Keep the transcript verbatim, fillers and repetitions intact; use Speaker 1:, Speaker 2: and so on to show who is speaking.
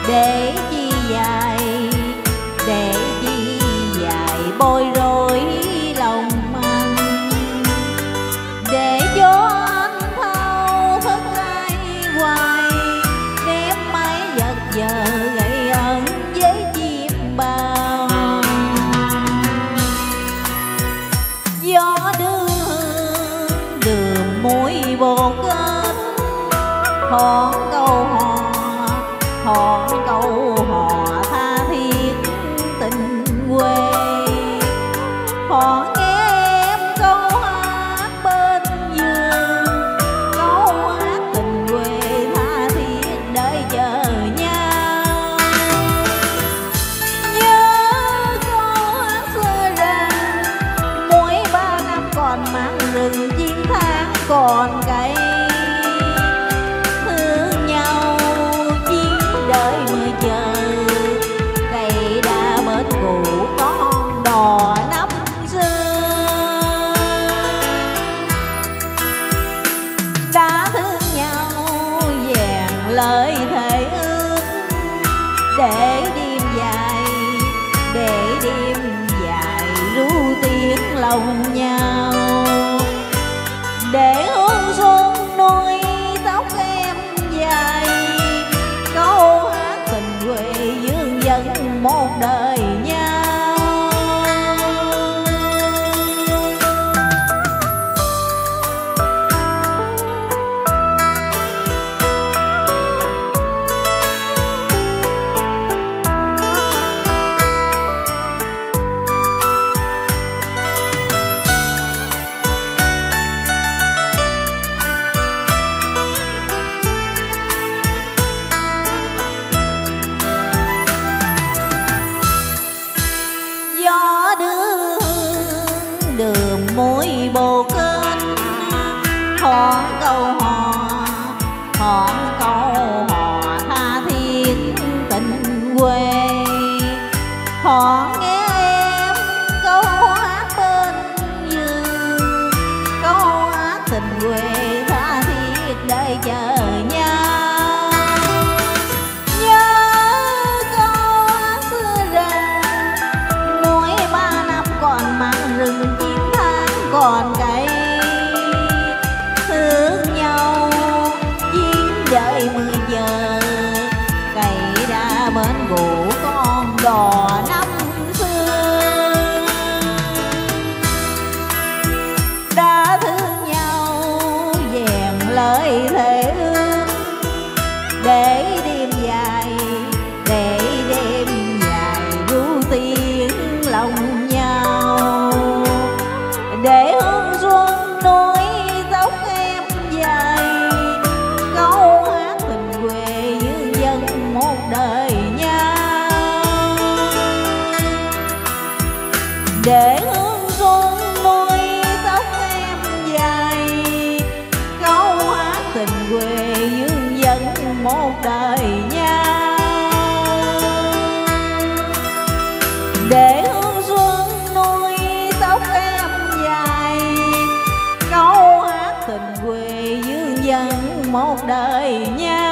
Speaker 1: để chi dài, để chi dài bối rối lòng anh, để cho anh thao thức ai hoài, ném máy giật giờ gây ẩn với chim bao. Gió đưa đường mũi bột kết, hòn câu hò, hòn câu hò tha thiết tình quê. Họ nghe em câu hát bên giường, câu hát tình quê tha thiết đợi chờ nhau. Nhớ câu hát xưa rằng mỗi ba năm còn mặn rừng chiến tháng còn cây. Thương nhau chỉ đợi mười chờ, cây đã bớt cũ con đò năm xưa. Đã thương nhau vẹn lời thề ước, để đêm dài, để đêm dài ru tiếng lòng nhau. Để hương xuân nuôi tóc em dài, câu hát tình quê dương dân một đời nhau. Gió đưa đường mũi bồ kết, hòn câu hò, hòn câu hò tha thiết tình quê. Họ nghe em câu hát bên giường, câu hát tình quê tha thiết đợi chờ nhau. Nhớ câu hát xưa rằng mỗi ba năm còn mặn rừng chín tháng còn cây. Thương nhau chiến đợi mười giờ, cây đã bến gỗ con đò năm xưa. Đã thương nhau vẹn lời thề ước, để đêm dài, để đêm dài ru tiếng lòng nhau. Để hương xuân nuôi tóc em dài, câu hát tình quê dương dân một đời nhau. Để hương xuân nuôi tóc em dài, câu hát tình quê dương dân một đời nhau. Để hương xuân nuôi tóc em dài, câu hát tình quê dương dân một đời nhau.